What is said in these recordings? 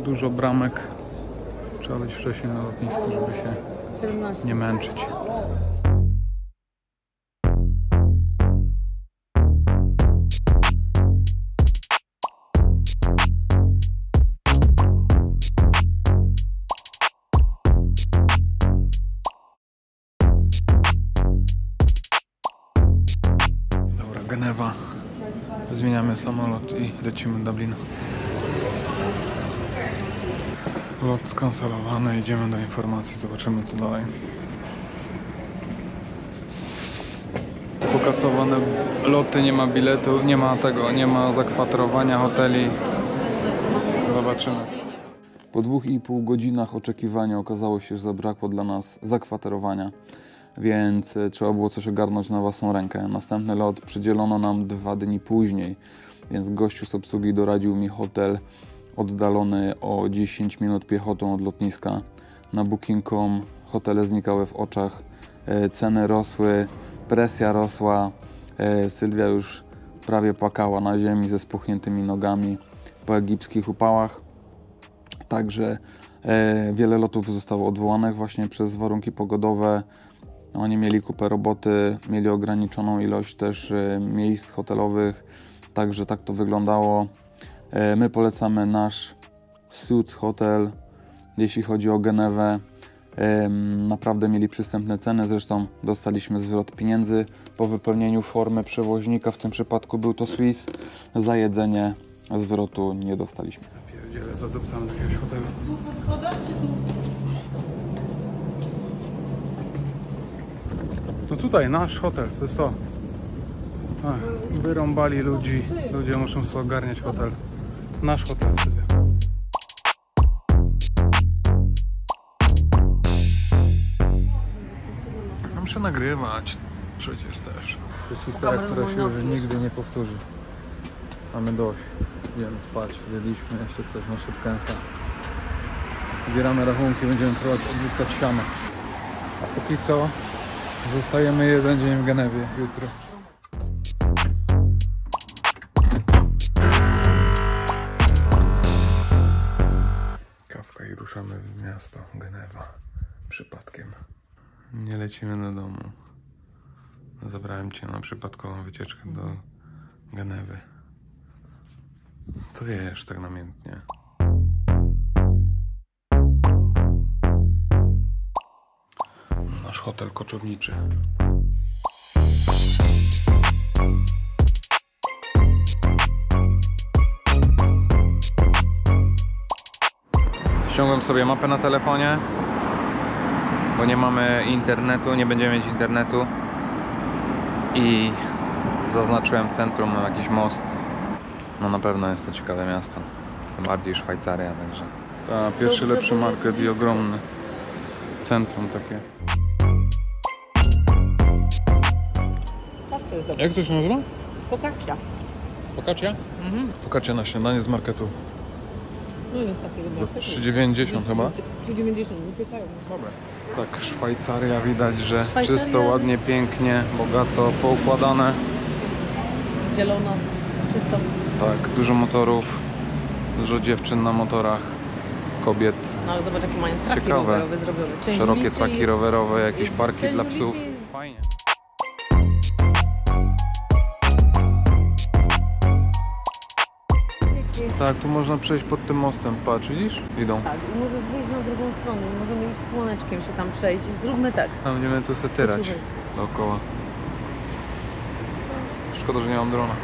dużo bramek. Trzeba być wcześniej na lotnisku, żeby się 17. nie męczyć. Dobra, Genewa. Zmieniamy samolot i lecimy do Dublina. Lot skancelowany, idziemy do informacji, zobaczymy co dalej. Pokasowane loty, nie ma biletu, nie ma zakwaterowania hoteli. Zobaczymy. Po 2,5 godzinach oczekiwania okazało się, że zabrakło dla nas zakwaterowania, więc trzeba było coś ogarnąć na własną rękę. Następny lot przydzielono nam 2 dni później, więc gościu z obsługi doradził mi hotel oddalony o 10 minut piechotą od lotniska. Na Booking.com hotele znikały w oczach, ceny rosły, presja rosła, Sylwia już prawie płakała na ziemi ze spuchniętymi nogami po egipskich upałach. Także wiele lotów zostało odwołanych właśnie przez warunki pogodowe. Oni mieli kupę roboty, mieli ograniczoną ilość też miejsc hotelowych, także tak to wyglądało. My polecamy nasz Suits Hotel, jeśli chodzi o Genewę. Naprawdę mieli przystępne ceny, zresztą dostaliśmy zwrot pieniędzy po wypełnieniu formy przewoźnika, w tym przypadku był to Swiss. Za jedzenie zwrotu nie dostaliśmy. Ja pierdzielę, zadupcam do jakiegoś hotelu. Tu po schodach czy tu? No tutaj, nasz hotel, to jest to. Wyrąbali ludzi, ludzie muszą sobie ogarniać hotel. Nasz hotel sobie. Ja muszę nagrywać, przecież też. To jest historia, która się już nigdy nie powtórzy. Mamy dość, idziemy spać, jedliśmy jeszcze coś na szybkęsa. Zbieramy rachunki, będziemy próbować odzyskać siano. A póki co zostajemy jeden dzień w Genewie jutro. Kawka i ruszamy w miasto Genewa. Przypadkiem. Nie lecimy do domu. Zabrałem cię na przypadkową wycieczkę do Genewy. To wiesz, tak namiętnie. Nasz hotel koczowniczy. Ściągłem sobie mapę na telefonie, bo nie mamy internetu, nie będziemy mieć internetu. I zaznaczyłem centrum na jakiś most. No na pewno jest to ciekawe miasto. Tym bardziej Szwajcaria, także. Pierwszy lepszy market i ogromny centrum takie. Jak to się nazywa? Focaccia. Focaccia? Mhm. Focaccia na śniadanie z marketu. No jest takiego marketu. 3,90 chyba. 3,90, wypiekają. Dobra. Tak, Szwajcaria widać, że czysto, ładnie, pięknie, bogato, poukładane. Zielono, czysto. Tak, dużo motorów, dużo dziewczyn na motorach, kobiet. No ale zobacz, jakie mają traki ciekawe, rowerowe zrobione. Część szerokie liczy, traki rowerowe, jakieś jest parki część dla psów. liczy. Fajnie. Tak, tu można przejść pod tym mostem, patrz, widzisz? Idą. Tak, i możesz wyjść na drugą stronę, możemy iść słoneczkiem się tam przejść. Zróbmy tak. A będziemy tu se tyrać Posłuchaj. dookoła. Szkoda, że nie mam drona.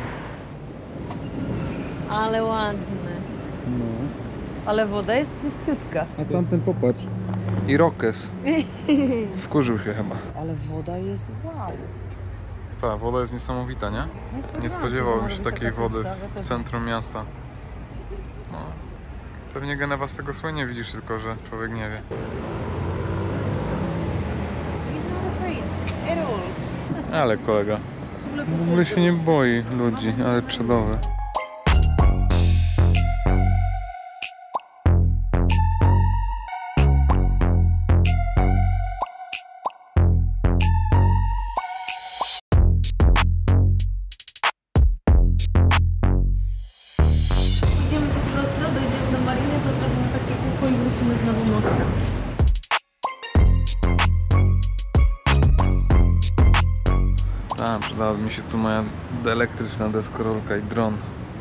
Ale ładne. No. Ale woda jest czyściutka. A tamten popatrz. Irokes. Wkurzył się chyba. Ale woda jest wow. Ta woda jest niesamowita, nie? Nie spodziewałbym się takiej wody w centrum miasta. No. Pewnie Genewa z tego słynie, widzisz tylko, że człowiek nie wie. Ale kolega w ogóle się nie boi ludzi, ale czadowe. Idziemy po prostu, dojdziemy do mariny, to zrobimy tak A, przydałaby mi się tu moja elektryczna deskorolka i dron.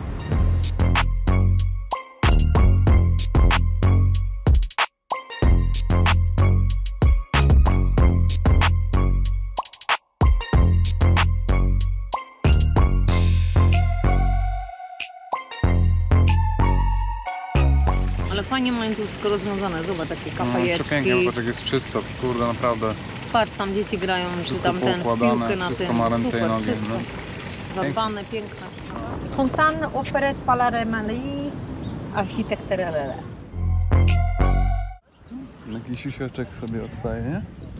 Ale fajnie mają tu wszystko rozwiązane. Zobacz, takie No, kafajeczki. przepięknie, zobacz jak jest czysto, kurde, naprawdę. Patrz, tam dzieci grają, czy Wszystko tam ten poukładane, piłkę na wszystko tym. ma ręce i Super, nogi, wszystko. no. Zadbane, piękne. Fontanny offeret Palermali, architekturelle. Jakiś siusiaczek sobie odstaje, nie?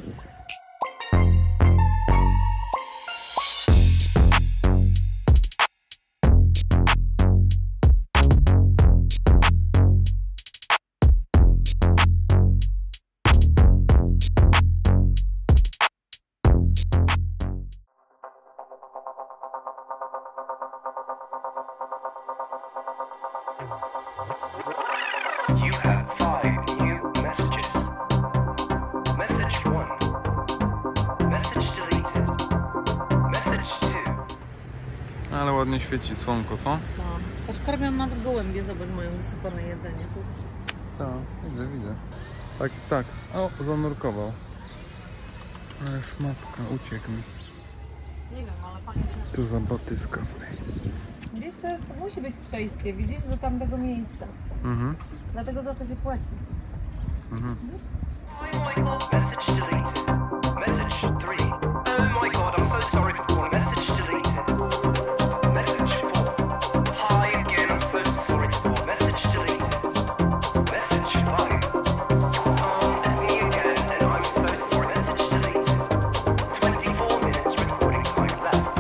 You have 5 new messages. Message 1. Message deleted. Message 2. Ale ładnie świeci słonko, co? No. Patrz, karmią nawet gołębie, zobacz, mają wysypane jedzenie tu. Tak, widzę. Tak, tak. O, zanurkował. Ależ matka, uciekł mi. Nie wiem, ale fajnie. Tu za batyska. Widzisz, to musi być przejście, widzisz, do tamtego miejsca. Mhm. Dlatego za to się płaci. Mhm. Oh my god. Message deleted. Message 3. Oh my god, I'm so sorry for calling. Message deleted. Message 4. Hi again, I'm so sorry for calling. Message deleted. Message 5. Me again, and I'm so sorry. Message deleted. 24 minutes recording time left.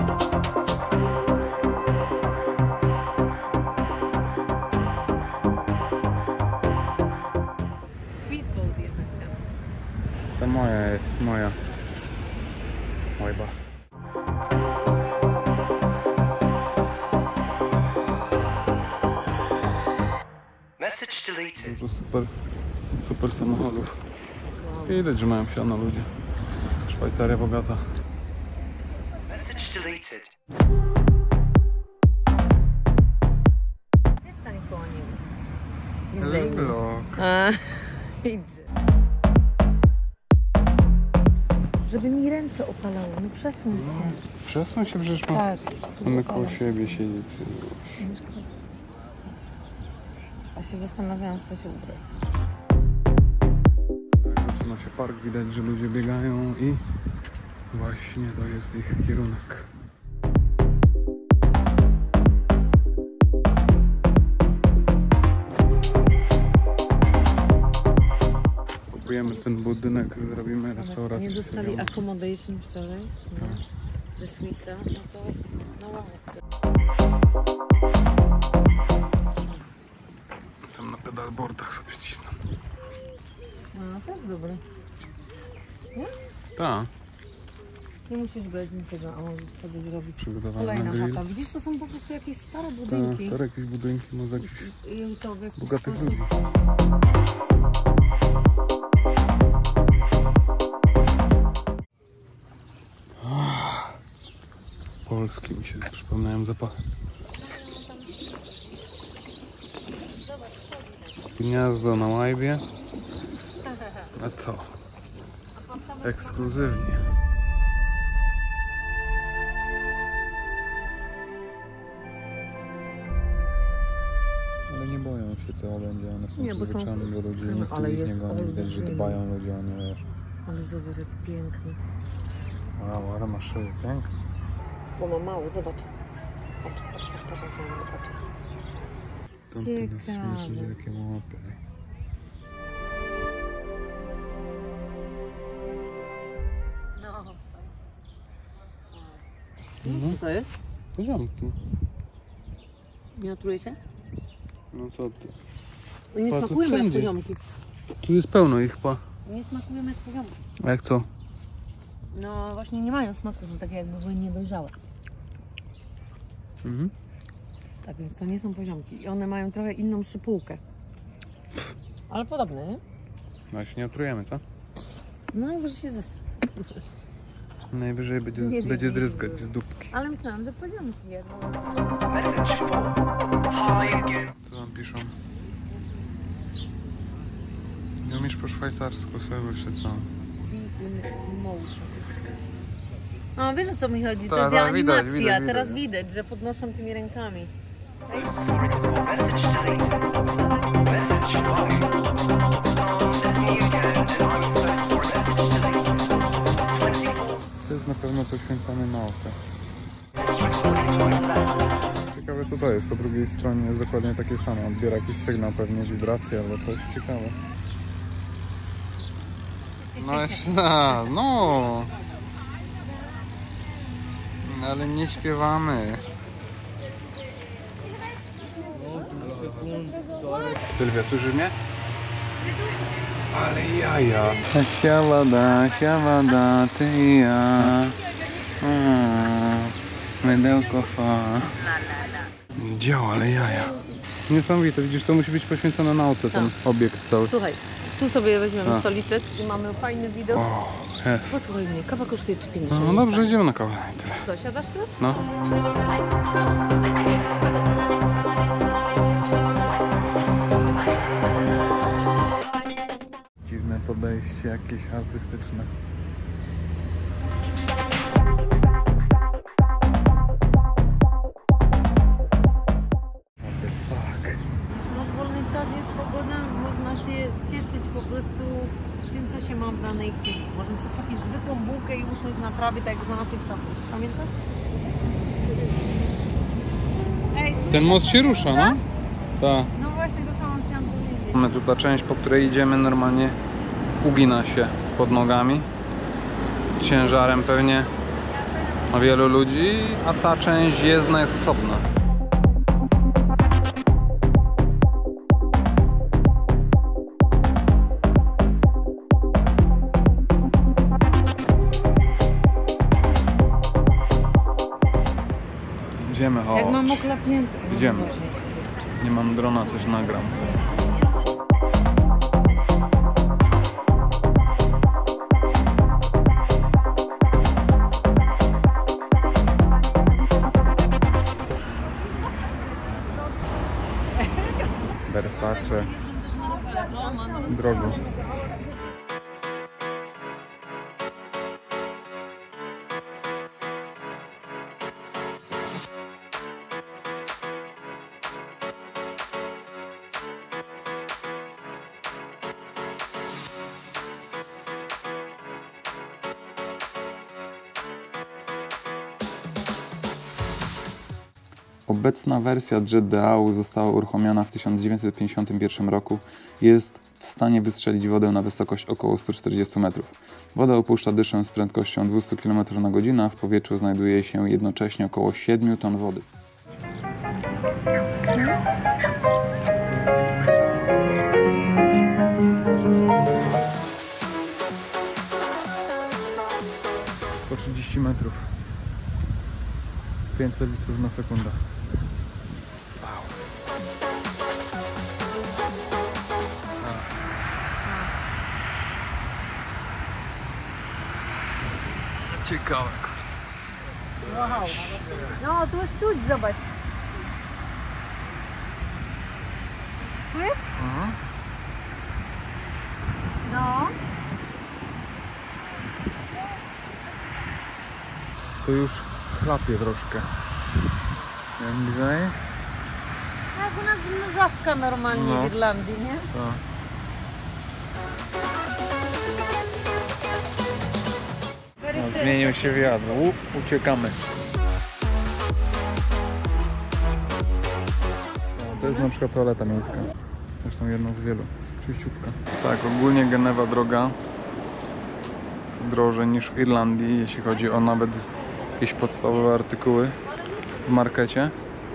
Swiss Gold jest napisane. To moja jest, moja. Łajba. Message deleted. Dużo super samochodów. Widać, że mają siano ludzie. Szwajcaria bogata. Message deleted. Nie stań koło niego. Nie zdejmij. Hello. Idzie. Żeby mi ręce opalały, no przesuń się. Przesuń się, przecież Tak. mamy koło siebie siedzieć. Nie szkoda. A się zastanawiałam, w co się ubrać. Zaczyna się park, widać, że ludzie biegają i właśnie to jest ich kierunek. Kupujemy ten budynek, zrobimy restaurację. Nie dostali serialną. accommodation wczoraj? No. Tak. Ze Swissa, no to na ławce. Tam na pedalboardach sobie cisną. No, to jest dobre. Tak, Nie musisz brać niczego, a możesz sobie zrobić. przygotowane na Kolejna grill. chata. Widzisz, to są po prostu jakieś stare Tak, budynki. stare jakieś budynki, może jakichś I to w jakiś bogatych sposób... ludzi. Polski mi się przypomniałem zapachy. Gniazdo na łajbie. A co? Ekskluzywnie. Ale nie boją się te orędzie, one są Nie, bo są- przyzwyczajone do ludzi, No, nikt ale ich nie jest goni, widać, że olbrzymi. dbają ludzie o nie, wiesz. Ale zobacz, jak piękny. Wow, ale ma szyję, pięknie. Ono mało, zobacz. Patrz, patrz, patrz, patrz, jak fajnie, patrz. Tam ten jest Ciekawe. świeży, jakie łapy. No. No, Co to jest? poziomki. Miniaturuje się? No co ty? Nie Pa, to smakują jak wszędzie. poziomki. Tu jest pełno ich, pa. Nie smakują jak poziomki. A jak co? No właśnie nie mają smaku, są takie jakby były niedojrzałe. Mhm. Tak więc to nie są poziomki. I one mają trochę inną szypułkę. Ale podobne, nie? No się nie otrujemy, co? No i może się zesra. Najwyżej będzie dryzgać z dupki. Ale myślałam, że poziomki jedno. Message 4. Hi again. Co tam piszą? Nie umiesz po szwajcarsku, sobie jeszcze co? A wiesz, o co mi chodzi? To Tak, jest tak, widać, animacja. widać, Teraz widać. widać, że podnoszą tymi rękami. Sorry to call. Message deleted. Message 5. Send me again and I'm so sorry. Message deleted. 24. To jest na pewno poświęcone nauce. Ciekawe co to jest, po drugiej stronie jest dokładnie takie samo. Odbiera jakiś sygnał, pewnie wibrację albo coś. Ciekawe. No jeszcze no! Ale nie śpiewamy. Sylwia, słyszysz mnie? Ale jaja. Siawada, ty i ja. Mydełko fa. Działa, ale jaja. Niesamowite, widzisz, to musi być poświęcone nauce, ten obiekt cały. Słuchaj, tu sobie weźmiemy A. stoliczek i mamy fajny widok. O, jest. Posłuchaj mnie, kawa kosztuje 3,50. No dobrze, idziemy na kawę i tyle. Co, siadasz tu? No. Dziwne podejście jakieś artystyczne. What the fuck? Masz wolny czas, jest pogoda, można się cieszyć po prostu tym, co się ma w danej chwili. Można sobie kupić zwykłą bułkę i usiąść na trawie, tak jak za naszych czasów. Pamiętasz? Ej, Ten most się rusza, no? Tak. No właśnie, to samo chciałam powiedzieć. Mamy tu ta część, po której idziemy, normalnie ugina się pod nogami. Ciężarem pewnie wielu ludzi, a ta część jezdna jest osobna. Idziemy, chodź. Jak mam oklapnięte. No Idziemy. właśnie. Nie mam drona, coś nagram. Versace, drogo. Obecna wersja Jet DAU została uruchomiona w 1951 roku i jest w stanie wystrzelić wodę na wysokość około 140 metrów. Woda opuszcza dyszę z prędkością 200 km na godzinę, a w powietrzu znajduje się jednocześnie około 7 ton wody. Po 30 metrów. 500 litrów na sekundę. Ciekawe. No, tu jest czuć, zobacz. Czujesz? No. To już chlapie troszkę. Jak bliżej? Jak u nas mrzawka normalnie No. w Irlandii, nie? Tak. No, zmienił się wiatr. Uciekamy. No, to jest na przykład toaleta miejska. Zresztą jedna z wielu. Czyściutka. Tak, ogólnie Genewa droga jest drożej niż w Irlandii, jeśli chodzi o nawet jakieś podstawowe artykuły w markecie.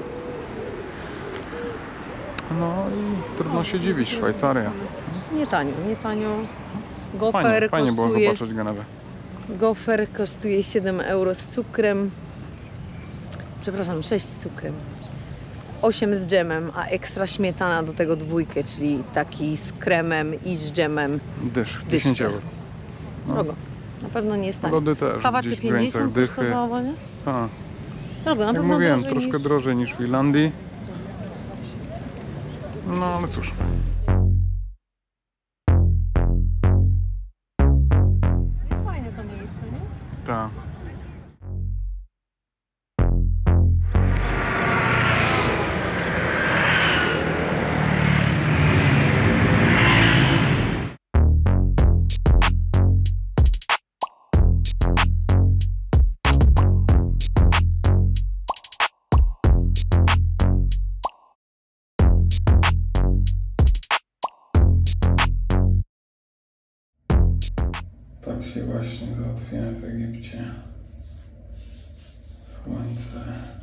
No i trudno się dziwić, Szwajcaria. Nie tanio, nie tanio. Gofer Fajnie, fajnie było kosztuje, zobaczyć Genewę. gofer kosztuje 7 euro z cukrem. Przepraszam, 6 z cukrem. 8 z dżemem, a ekstra śmietana do tego 2, czyli taki z kremem i z dżemem. Dysz, 10 Dyszkę. euro. No. Drogo. Na pewno nie jest tanie. Lody też Kawa gdzieś czy w granicach 50 dychy. kosztowała, nie? A, Drogo, na jak pewno mówiłem, drożej troszkę niż... drożej niż w Irlandii. No ale cóż. Jest fajne to miejsce, nie? Tak. Tak się właśnie załatwiłem w Egipcie. Słońce,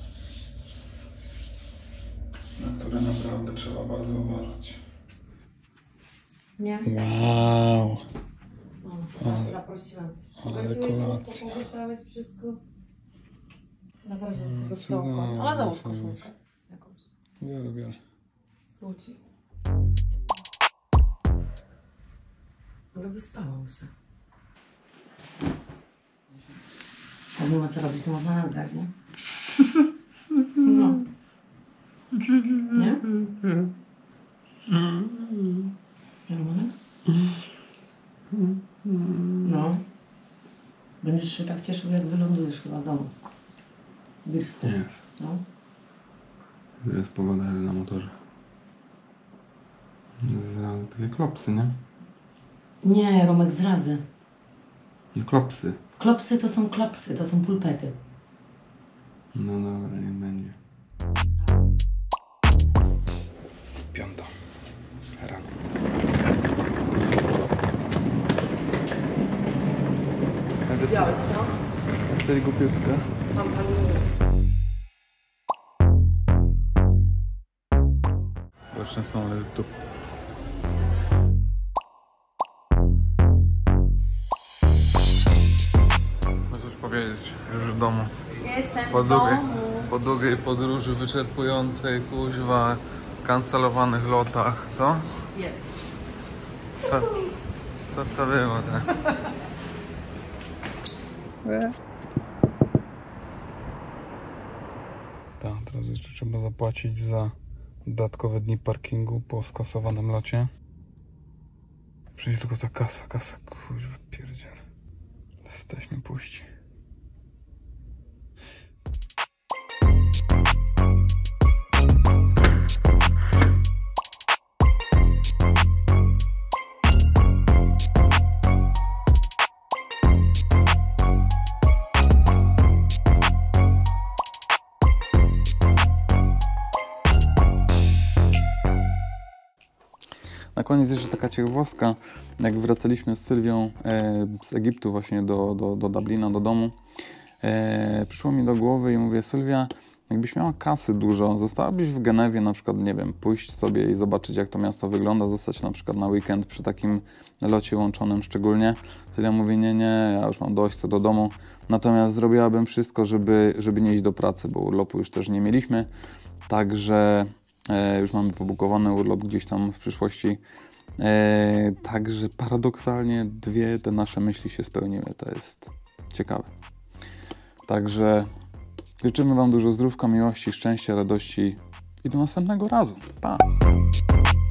na które naprawdę trzeba bardzo uważać. Nie? Wow! Zaprosiłam cię. Ale Pogodziłeś kolacja. łóżko, pogodziłeś wszystko. Naprawdę cię do cudownie, stołka. Ale załóż cudownie. koszulkę jakąś. Biorę. Wróci. Ale wyspałam się. Jak nie ma co robić, to można nagrać, nie? No. Nie? Nie, Romanek? No. Będziesz się tak cieszył, jak wylądujesz chyba w domu. W Birsku. Jest. No. Jest pogoda na motorze. Zaraz takie klopsy, nie? Nie, Romek, zrazy. No klopsy. Klopsy to są klopsy, to są pulpety. No dobra, nie będzie. 5 rano. Widziałeś to? Cztery głupiutka. Tam pani Właśnie są, ale jest tu. Chcę coś powiedzieć, już w domu. Jestem Po w długiej, domu. po długiej podróży wyczerpującej, kuźwa, kancelowanych lotach, co? Jest. Co to było, tak? Tak, teraz jeszcze trzeba zapłacić za dodatkowe dni parkingu po skasowanym locie. Przecież tylko ta kasa, kuźwa, pierdziel. Jesteśmy puści. Na koniec jeszcze taka ciekawostka. Jak wracaliśmy z Sylwią z Egiptu właśnie do Dublina, do domu, przyszło mi do głowy i mówię: Sylwia, jakbyś miała kasy dużo, zostałabyś w Genewie na przykład, nie wiem, pójść sobie i zobaczyć, jak to miasto wygląda, zostać na przykład na weekend przy takim locie łączonym szczególnie. Sylwia mówi: nie, ja już mam dość, chcę do domu. Natomiast zrobiłabym wszystko, żeby nie iść do pracy, bo urlopu już też nie mieliśmy. Także już mamy pobukowany urlop gdzieś tam w przyszłości. Także paradoksalnie dwie te nasze myśli się spełniły. To jest ciekawe. Także życzymy Wam dużo zdrówka, miłości, szczęścia, radości i do następnego razu. Pa!